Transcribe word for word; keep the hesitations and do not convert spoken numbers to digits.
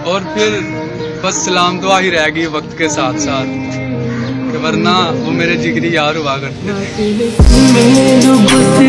और फिर बस सलाम दुआ ही रह गई वक्त के साथ साथ, वरना वो मेरे जिगरी यार हुआ करते थे।